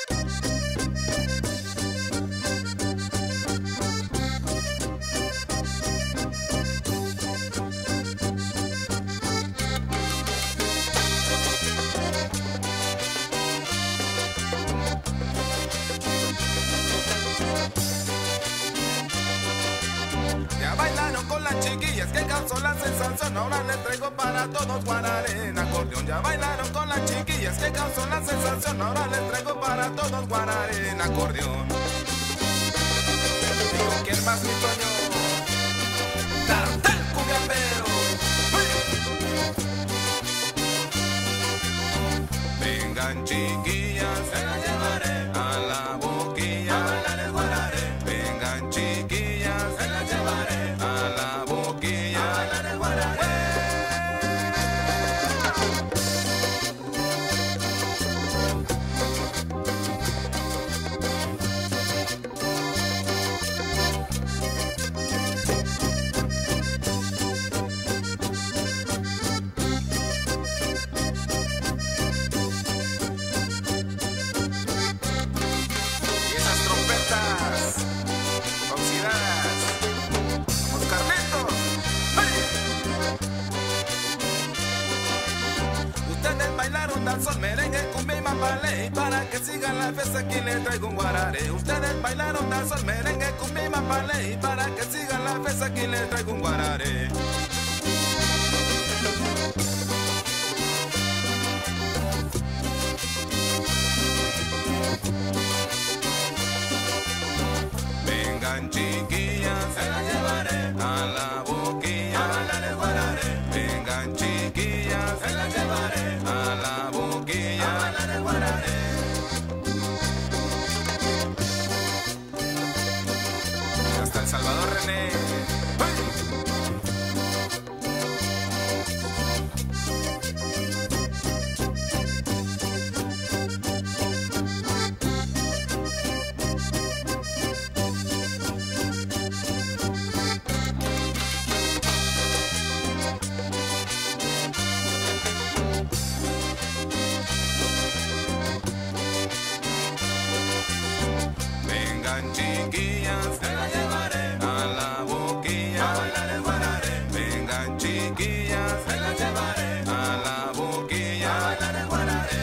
Bailaron con las chiquillas que causó la sensación. Ahora les traigo para todos guararé en acordeón. Ya bailaron con las chiquillas que causó la sensación. Ahora les traigo para todos guararé en acordeón. Digo, ¿quién más, mi Toño? ¡Cartel cumbiambero! Vengan chiquillas, se las llevaré a la boquilla. A bailar el guararé. Vengan chiquillas, se las llevaré a la boquilla. A bailar el guararé. Bailaron danzón, merengue, cumbia y mambalé. Y para que sigan la fiesta aquí les traigo un guararé. Ustedes bailaron danzón, merengue, cumbia y mambalé. Y para que sigan la fiesta aquí les traigo un guararé. Vengan chiquillas, se las llevaré a la boquilla. A bailar el guararé. Vengan chiquillas, se las llevaré a la boquilla. A bailar el guararé. Hasta El Salvador, René. Vengan chiquillas, se las llevaré a la boquilla. A bailar el guararé. Vengan chiquillas, se las llevaré a la boquilla. A bailar el guararé.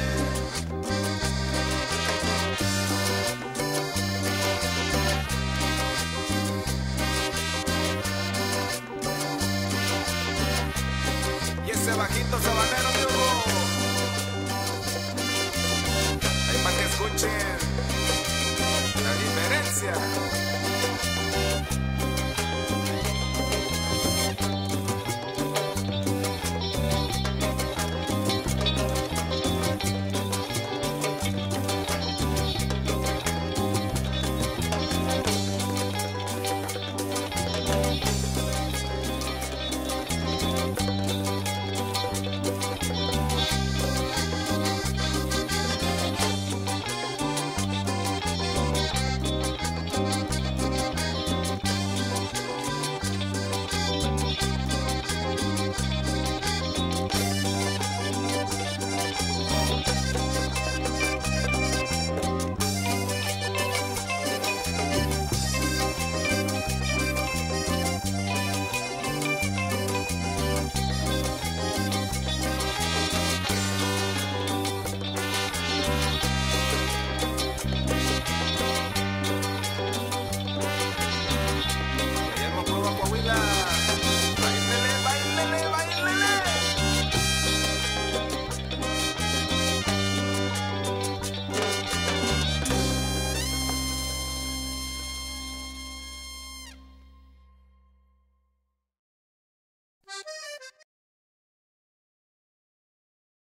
Y ese bajito sabanero de Hugo, ahí para que escuchen la diferencia.